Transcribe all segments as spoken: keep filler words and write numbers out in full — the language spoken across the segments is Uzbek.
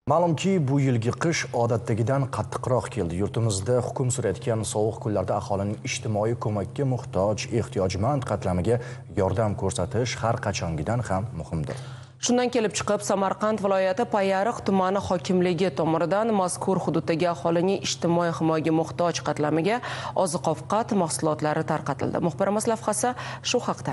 Ma'lumki, bu yilgi qish odatdagidan qattiqroq keldi. Yurtimizda hukm surayotgan sovuq kunlarda aholining ijtimoiy ko'makka muhtoj, ehtiyojmand qatlamiga yordam ko'rsatish har qachongidan ham muhimdir. Shundan kelib chiqib, Samarqand viloyati Payariq tumani hokimligi tomonidan mazkur hududdagi aholining ijtimoiy himoyaga muhtoj qatlamiga oziq-ovqat mahsulotlari tarqatildi. Muxbirimiz lavhasi shu haqda.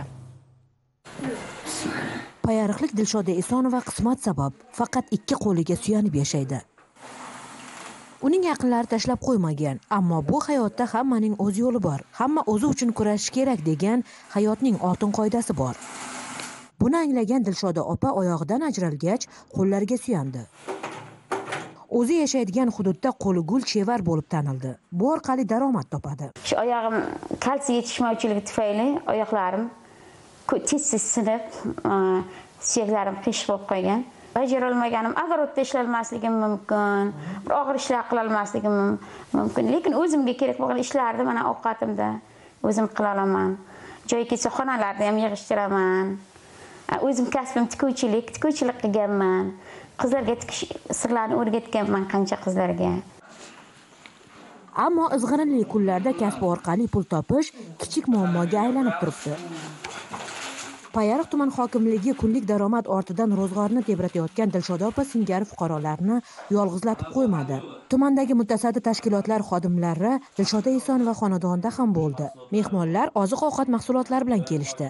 Payariqlik Dilshoda Esonova qismat sabab faqat ikki qo'liga suyanib yashaydi. Uning yaqinlari tashlab qo'ymagan, ammo bu hayotda hammaning o'z yo'li bor. Hamma o'zi uchun kurashish kerak degan hayotning oltin qoidasi bor. Buni anglagan Dilshoda opa oyog'idan ajralgach, qo'llariga suyandi. O'zi yashaydigan hududda qo'li gul chevar bo'lib tanildi. Bu orqali daromad topadi. Shu oyog'im kalsiy yetishmovchiligi tufayli oyoqlarim tez-tez sinib, suyaklarim qish bo'lib qolgan. Bajara olmaganim, огородda ishlalmasligim mumkin, bir og'ir ishlar qila olmasligim mumkin, lekin o'zimga kerak bo'lgan ishlarni mana ovqatimda o'zim qila olaman. Joy kelsa xonalarda ham yig'ishtiraman. O'zim kasbim tikuvchilik, tikuvchilik qilganman. Qizlarga tikish sirlarini o'rgatganman qancha qizlarga. Ammo izg'irinli kunlarda kasb orqali pul topish kichik muammoga aylanib turibdi. Payariq tuman hokimligi kunlik daromad ortidan ro'zg'orni tebratayotgan Dilshoda opa singari fuqarolarni yolg'izlatib qo'ymadi. Tumandagi mutasaddi tashkilotlar xodimlari Dilshoda Esonova xonadonida ham bo'ldi. Mehmonlar oziq-ovqat mahsulotlari bilan kelishdi.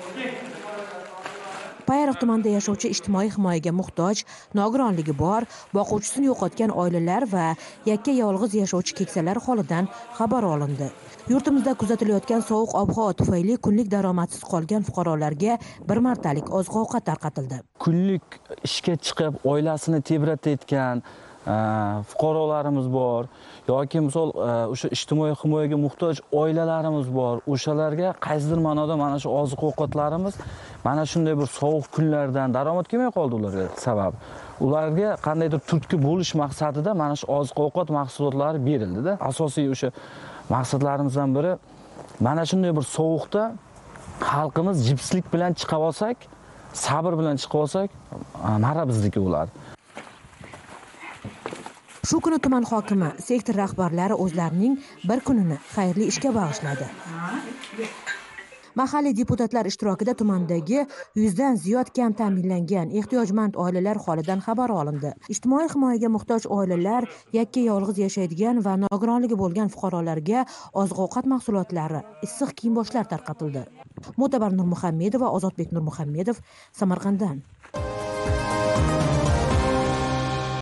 Payariq tumanida yashovchi ijtimoiy himoyaga muhtoj, nogironligi bor, boquvchisini yo'qotgan oilalar va yakka yolg'iz yashovchi keksalar holidan xabar olindi. Yurtimizda kuzatilayotgan sovuq ob-havo tufayli kunlik daromadsiz qolgan fuqarolarga bir martalik oziq-ovqat tarqatildi. Kunlik ishga chiqib, oilasini tebratayotgan fuqarolarimiz bor yoki misol o'sha ijtimoiy himoyaga muhtoj oilalarimiz bor. O'shalarga qaysidir ma'noda mana shu oziq-ovqatlarimiz mana shunday bir sovuq kunlardan daromad kelmay qoldi ularga sabab. Ularga qandaydir turtki bo'lish maqsadida mana shu oziq-ovqat mahsulotlari berildi-da. Asosiy o'sha maqsadlarimizdan biri mana shunday bir sovuqda xalqimiz jipslik bilan chiqa olsak, sabr bilan chiqa olsak, mara bizniki ular. Shu kuni tuman hokimi, sektor rahbarlari o'zlarining bir kunini xayrli ishga bag'ishladi. Mahalliy deputatlar ishtirokida tumandagi yuzdan ziyod kam ta'minlangan ehtiyojmand oilalar holidan xabar olindi. Ijtimoiy himoyaga muhtoj oilalar, yakka yolg'iz yashaydigan va nogironligi bo'lgan fuqarolarga oziq-ovqat mahsulotlari, issiq kiyim-boshlar tarqatildi. Mo'tabar Nurmuhammedova, Ozodbek Nurmuhammedov, Samarqanddan.